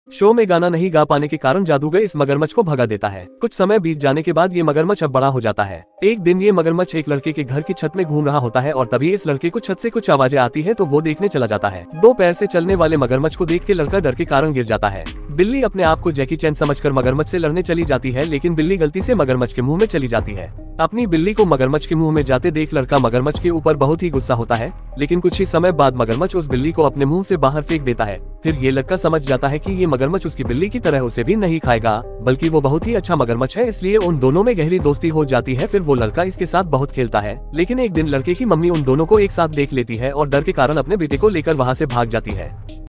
Show में गाना नहीं गा पाने के कारण जादूगर इस मगरमच्छ को भगा देता है। कुछ समय बीत जाने के बाद ये मगरमच्छ अब बड़ा हो जाता है। एक दिन ये मगरमच्छ एक लड़के के घर की छत में घूम रहा होता है और तभी इस लड़के को छत से कुछ आवाजें आती है तो वो देखने चला जाता है। दो पैर से चलने वाले मगरमच्छ को देख के लड़का डर के कारण गिर जाता है। बिल्ली अपने आप को जैकी चैन समझकर मगरमच्छ से लड़ने चली जाती है, लेकिन बिल्ली गलती से मगरमच्छ के मुंह में चली जाती है। अपनी बिल्ली को मगरमच्छ के मुंह में जाते देख लड़का मगरमच्छ के ऊपर बहुत ही गुस्सा होता है, लेकिन कुछ ही समय बाद मगरमच्छ उस बिल्ली को अपने मुंह से बाहर फेंक देता है। फिर ये लड़का समझ जाता है कि ये मगरमच्छ उसकी बिल्ली की तरह उसे भी नहीं खाएगा, बल्कि वो बहुत ही अच्छा मगरमच्छ है, इसलिए उन दोनों में गहरी दोस्ती हो जाती है। फिर वो लड़का इसके साथ बहुत खेलता है, लेकिन एक दिन लड़के की मम्मी उन दोनों को एक साथ देख लेती है और डर के कारण अपने बेटे को लेकर वहाँ से भाग जाती है।